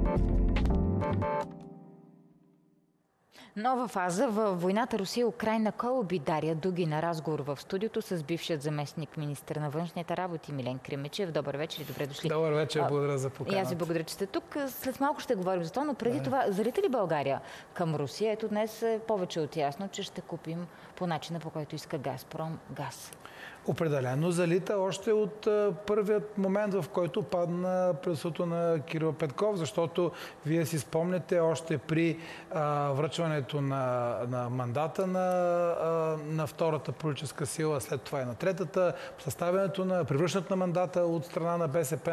Нова фаза във войната Русия-Украйна. Кой оби Дария Дугина? Разговор в студиото с бившият заместник министър на външните работи Милен Кримичев. Добър вечер и добре дошли. Добър вечер, благодаря за поканата. И аз ви благодаря, че сте тук. След малко ще говорим за това, но преди това, залита ли България към Русия? Ето днес е повече от ясно, че ще купим по начина, по който иска Газпром газ. Определено залита още от първият момент, в който падна правителството на Кирил Петков, защото вие си спомняте още при връчването на мандата на втората политическа сила, след това и на третата, съставянето на превръщането на мандата от страна на БСП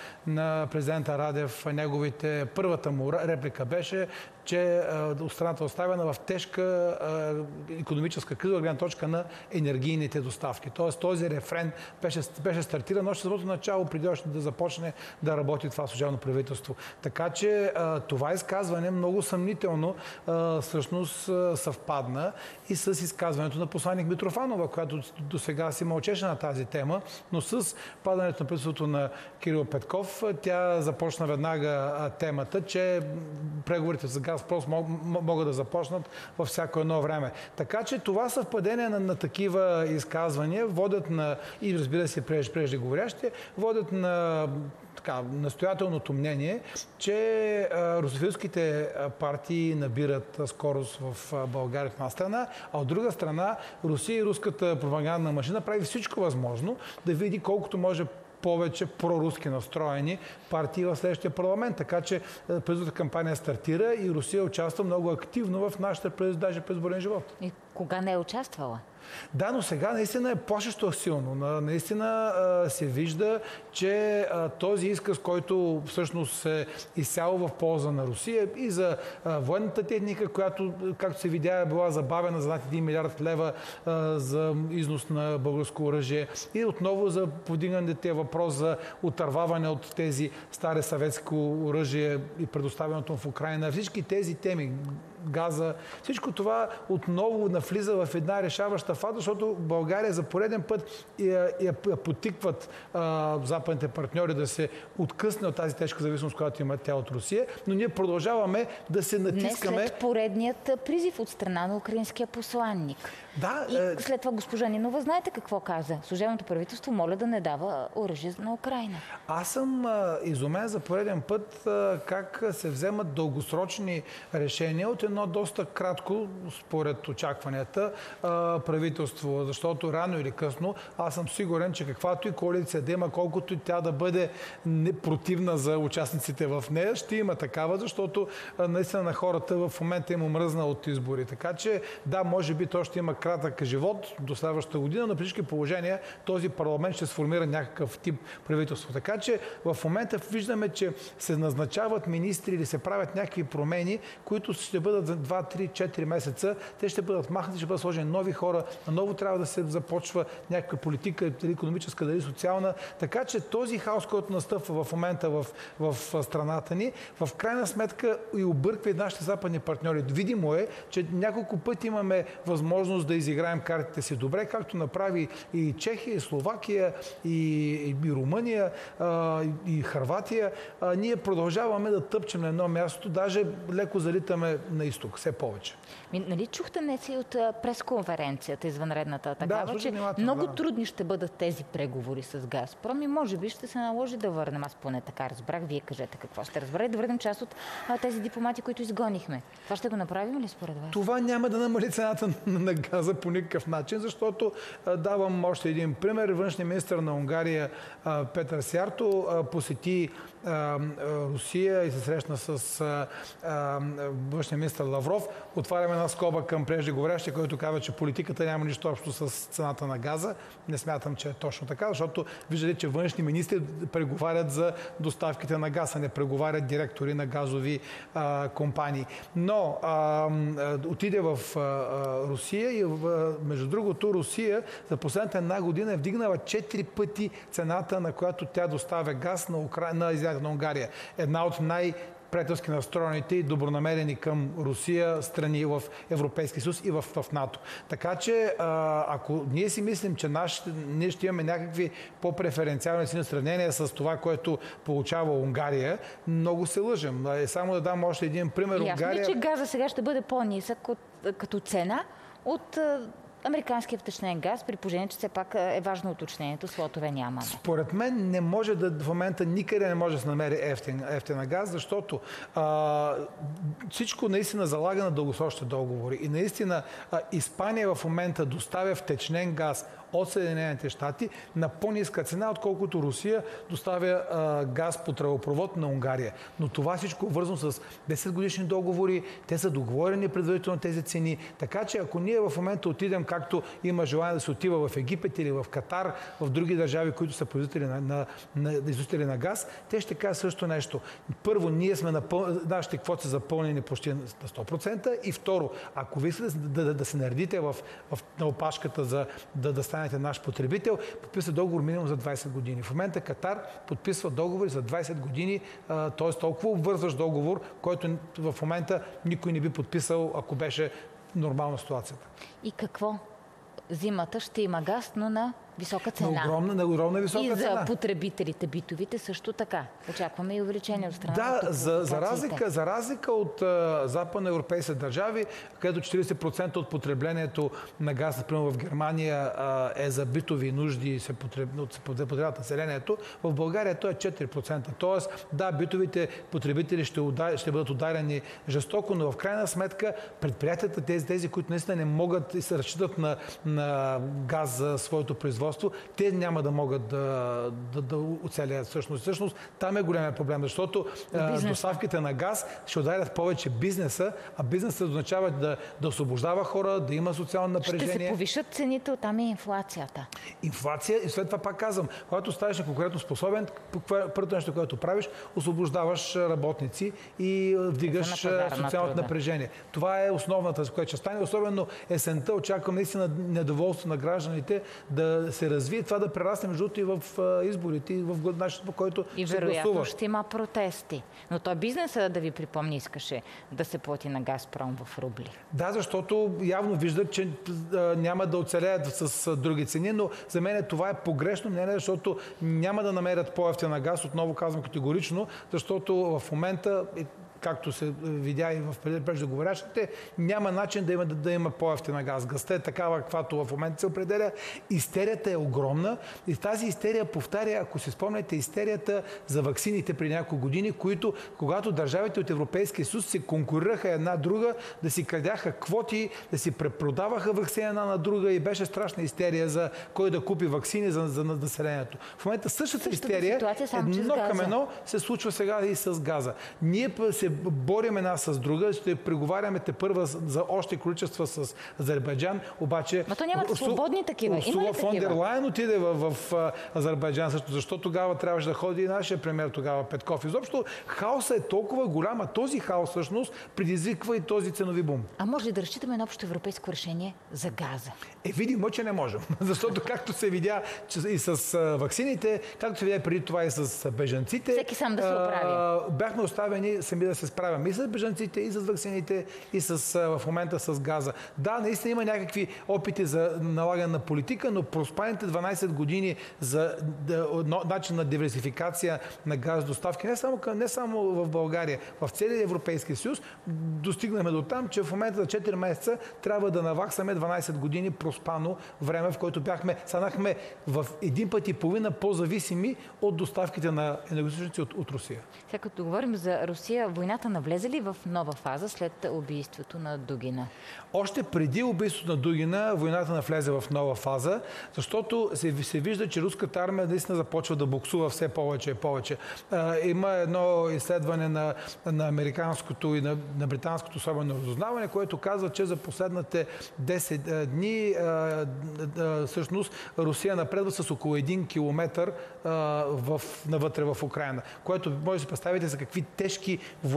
на президента Радев, първата му реплика беше, че страната е оставена в тежка икономическа криза от гледна точка на енергийните доставки. Тоест този рефрен беше стартиран още самото начало, преди още да започне да работи това служебно правителство. Така че това изказване много съмнително всъщност съвпадна и с изказването на посланик Митрофанова, която до сега си мълчеше на тази тема, но с падането на правителството на Кирил Петков, тя започна веднага темата, че преговорите за Газпром могат да започнат във всяко едно време. Така че това съвпадение на такива изказвания водят и разбира се преждеговорящите, водят на настоятелното мнение, че русофилските партии набират скорост в България от една страна, а от друга страна Русия и руската пропагандна машина прави всичко възможно да види колкото може повече проруски настроени партии в следващия парламент. Така че предизборната кампания стартира и Русия участва много активно в нашата даже предизборен живот. И кога не е участвала? Да, но сега наистина е плашещо силно. Наистина се вижда, че този изказ, който всъщност е изцяло в полза на Русия и за военната техника, която, както се видя, е била забавена за над 1 милиард лева за износ на българско оръжие и отново за повдигнатия въпрос за отърваване от тези стари съветско оръжие и предоставянето в Украйна. Всички тези теми, газа, всичко това отново навлиза в една решаваща фаза, защото България за пореден път я потикват западните партньори да се откъсне от тази тежка зависимост, която има тя от Русия, но ние продължаваме да се натискаме. Не след поредният призив от страна на украинския посланник. Да, и след това госпожа Нинова, знаете какво каза? Служебното правителство моля да не дава оръжие на Украйна. Аз съм изумен за пореден път как се вземат дългосрочни решения от едно доста кратко, според очакванията, правителство, защото рано или късно аз съм сигурен, че каквато и коалиция да има, колкото и тя да бъде противна за участниците в нея, ще има такава, защото наистина на хората в момента им омръзна от избори. Така че да, може би то ще има кратък живот до следващата година, но при всички положения този парламент ще сформира някакъв тип правителство. Така че в момента виждаме, че се назначават министри или се правят някакви промени, които ще бъдат за 2, 3, 4 месеца. Те ще бъдат махнати, ще бъдат сложени нови хора, наново трябва да се започва някаква политика, дали икономическа, дали социална. Така че този хаос, който настъпва в момента в страната ни, в крайна сметка и обърква и нашите западни партньори. Видимо е, че няколко пъти имаме възможност да изиграем картите си добре, както направи и Чехия, и Словакия, и Румъния, и Хърватия. Ние продължаваме да тъпчем на едно място, даже леко залитаме на изток, все повече. Нали чухте днес и от пресконференцията, извънредната такава, че много трудни ще бъдат тези преговори с Газпром и може би ще се наложи да върнем. Аз поне така разбрах. Вие кажете какво ще разбере. Да върнем част от тези дипломати, които изгонихме. Това ще го направим ли според вас? Това няма да намали цената на газа по никакъв начин, защото давам още един пример. Външният министър на Унгария Петър Сярто посети Русия и се срещна с външния министър Лавров. Отваряме една скоба към преждеговорящия, който казва, че политиката няма нищо общо с цената на газа. Не смятам, че е точно така, защото виждате, че външни министри преговарят за доставките на газ, а не преговарят директори на газови компании. Но отиде в Русия и между другото Русия за последната една година е вдигнала 4 пъти цената, на която тя доставя газ на Унгария. Една от приятелски настроените и добронамерени към Русия страни в Европейския съюз и в НАТО. Така че, ако ние си мислим, че ние ще имаме някакви по-преференциални цени в сравнение с това, което получава Унгария, много се лъжем. Само да дам още един пример. Ясно ли, че газа сега ще бъде по-нисък като цена от американския втечнен газ, при положение, че все пак е важно уточнението, слотове няма. Според мен не може в момента никъде не може да се намери ефтина газ, защото всичко наистина залага на дългосрочни договори. И наистина Испания в момента доставя втечнен газ от Съединените щати на по-ниска цена, отколкото Русия доставя газ по тръбопровод на Унгария. Но това всичко е вързано с 10 годишни договори, те са договорени предварително тези цени. Така че ако ние в момента отидем, както има желание да се отива в Египет или в Катар, в други държави, които са производители износители на газ, те ще кажат също нещо. Първо, ние сме нашите квоти са запълнени почти на 100%, и второ, ако ви искате да се наредите на опашката за да станете наш потребител, подписва договор минимум за 20 години. В момента Катар подписва договори за 20 години, т.е. толкова обвързващ договор, който в момента никой не би подписал, ако беше нормална ситуацията. И какво? Зимата ще има газ, но на висока цена. На огромна висока цена. И за потребителите, битовите също така. Очакваме и увеличение от страна. Да, за разлика от западноевропейски държави, където 40% от потреблението на газ, например в Германия, е за битови нужди, се потребяват населението, в България то е 4%. Тоест, да, битовите потребители ще бъдат ударени жестоко, но в крайна сметка предприятията, тези, които наистина не могат и се разчитат на газ за своето производство, те няма да могат да оцелят всъщност. Всъщност там е големия проблем, защото доставките на газ ще ударят повече бизнеса, а бизнесът означава да освобождава хора, да има социално напрежение. Ще се повишат цените, оттам и инфлацията. Инфлация, и след това пак казвам, когато ставаш неконкурентно способен, първото нещо, което правиш, освобождаваш работници и вдигаш социалното напрежение. Това е основната, която ще стане. Особено есента очаквам наистина недоволство на гражданите да се развие, това да прерасне между другото и в изборите, и в начинът, по който и се вероятно гласува. Ще има протести. Но той бизнеса, да ви припомни, искаше да се плати на Газпром в рубли. Да, защото явно виждат, че няма да оцелеят с други цени, но за мен това е погрешно мнение, защото няма да намерят по-евтина газ, отново казвам категорично, защото в момента, както се видя и в преждеговорящите, няма начин да има по-евтина газ. Газта е такава, каквато в момента се определя. Истерията е огромна и тази истерия повтаря, ако си спомняте, истерията за ваксините при няколко години, които, когато държавите от Европейския съюз се конкурираха една друга, да си крадяха квоти, да си препродаваха ваксини една на друга и беше страшна истерия за кой да купи ваксини за населението. В момента същата истерия, едно към едно, се случва сега и с газа. Ние се борим една с друга, ще преговаряме първа за още количества с Азербайджан, обаче... Но то нямат свободни такива. Урсула фон дер Лайен отиде в Азербайджан също, защото тогава трябваше да ходи и нашия премиер тогава Петков. Изобщо хаосът е толкова голям, а този хаос всъщност предизвиква и този ценови бум. А може ли да разчитаме на общо европейско решение за газа? Видимо, че не можем. Защото както се видя и с ваксините, както се видя преди това и с бежанците, всеки сам да се оправя. Бяхме оставени сами да се справяме и с бежанците, и с ваксините, и в момента с газа. Да, наистина има някакви опити за налагане на политика, но проспаните 12 години за начин на диверсификация на газ доставки, не само в България, в целия Европейски съюз, достигнахме до там, че в момента за 4 месеца трябва да наваксаме 12 години проспано време, в което станахме в един път и половина по-зависими от доставките на енергоизточници от Русия. Сега като говорим за Русия, войната навлезе ли в нова фаза след убийството на Дугина? Още преди убийството на Дугина войната навлезе в нова фаза, защото се вижда, че руската армия наистина започва да боксува все повече и повече. Има едно изследване на американското и на британското особено разузнаване, което казва, че за последните 10 дни всъщност Русия напредва с около 1 километър навътре в Украйна, което може да си представите за какви тежки военни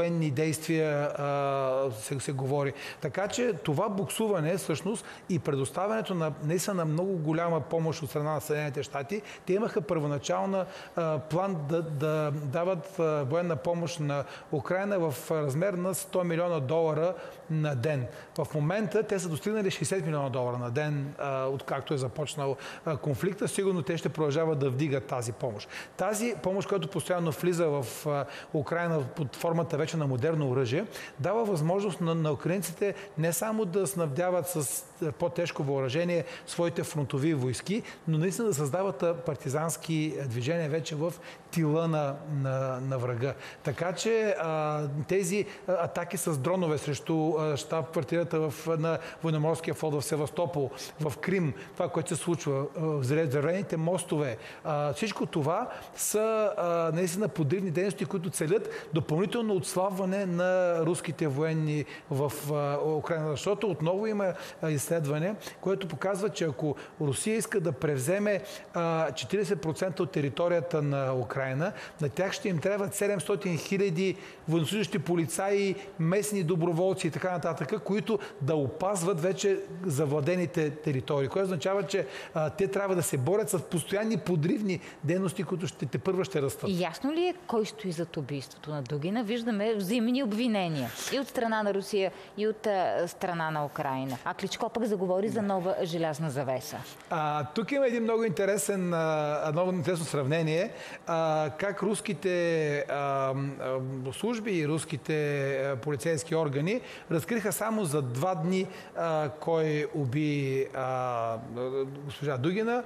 военни действия се говори. Така че това буксуване всъщност и предоставянето на наистина много голяма помощ от страна на Съединените щати, те имаха първоначална план да дават военна помощ на Украина в размер на $100 милиона на ден. В момента те са достигнали $60 милиона на ден, откакто е започнал конфликта. Сигурно те ще продължават да вдигат тази помощ. Тази помощ, която постоянно влиза в Украина под формата вече на модерно оръжие, дава възможност на украинците не само да снабдяват с по-тежко въоръжение своите фронтови войски, но наистина да създават партизански движения вече в тила на врага. Така че тези атаки с дронове срещу щаб-квартирата на Военноморския флот в Севастопол, в Крим, това, което се случва, взривените мостове, всичко това са наистина подривни дейности, които целят допълнително отслабване на руските военни в Украина. Защото отново има изследване, което показва, че ако Русия иска да превземе 40% от територията на Украина, на тях ще им трябват 700 хиляди военнослужещи полицаи, местни доброволци и така нататък, които да опазват вече завладените територии. Което означава, че те трябва да се борят с постоянни подривни дейности, които тепърва ще растат. Ясно ли е кой стои зад убийството на Дугина? Виждаме взаимни обвинения и от страна на Русия, и от страна на Украина. А Кличко пък заговори за нова желязна завеса. Тук има един много интересно сравнение. Как руските служби и руските полицейски органи разкриха само за 2 дни кой уби госпожа Дугина,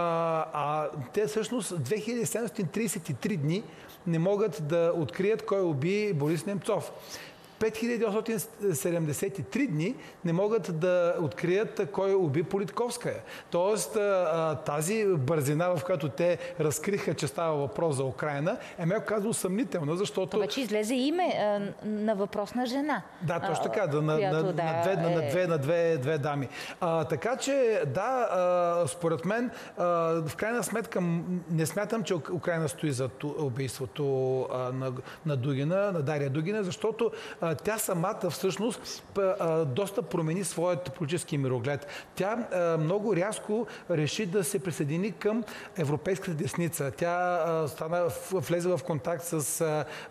те всъщност 2733 дни не могат да открият кой уби Борис Немцов. 5873 дни не могат да открият кой уби Политковская. Тоест тази бързина, в която те разкриха, че става въпрос за Украина, е меко казано съмнително, защото... Това вече излезе име на въпросна жена. Да, точно така, на две дами. Така че, да, според мен, в крайна сметка не смятам, че Украина стои за убийството на Дугина, на Дария Дугина, защото тя самата всъщност доста промени своят политически мироглед. Тя много рязко реши да се присъедини към европейската десница. Тя влезе в контакт с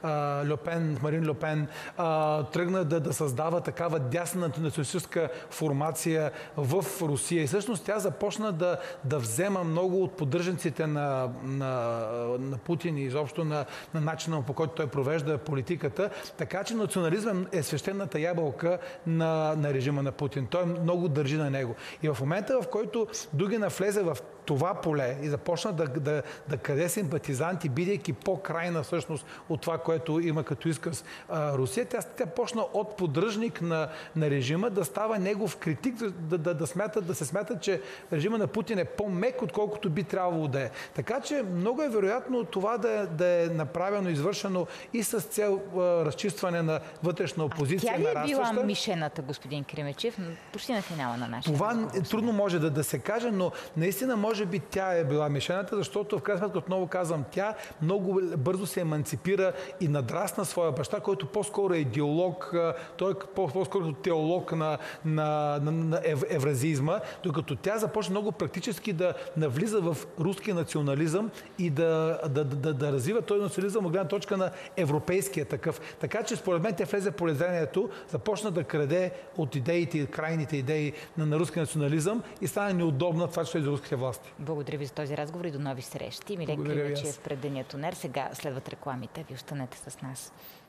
Марин Льопен, тръгна да създава такава дясна националистическа формация в Русия. И всъщност тя започна да взема много от поддръжниците на Путин и изобщо на начина, по който той провежда политиката. Така че национализъм е свещената ябълка на режима на Путин. Той много държи на него. И в момента, в който Дугина влезе в това поле и започна да краде симпатизанти, бидейки по-крайна всъщност от това, което има като изказ Русия, тя почна от поддръжник на режима да става негов критик, да се смята, че режима на Путин е по-мек, отколкото би трябвало да е. Така че много е вероятно това да е направено, извършено и с цел разчистване на вътрешна опозиция. Тя ли е била мишената, господин Кремечев? Почти на финала на нашия това трудно може да се каже, но наистина може би тя е била мишената, защото в крайна сметка, отново казвам, тя много бързо се еманципира и надрасна своя баща, който по-скоро е идеолог, той е по-скоро теолог на евразизма, докато тя започна много практически да навлиза в руски национализъм и да развива този национализъм от гледна точка на европейския такъв. Така че според мен тя влезе в полезрението, започна да краде от идеите, крайните идеи на руски национализъм и стана неудобна това, че е за руските власти. Благодаря ви за този разговор и до нови срещи. Милен Кремечев пред Деня Тонер. Сега следват рекламите. Ви останете с нас.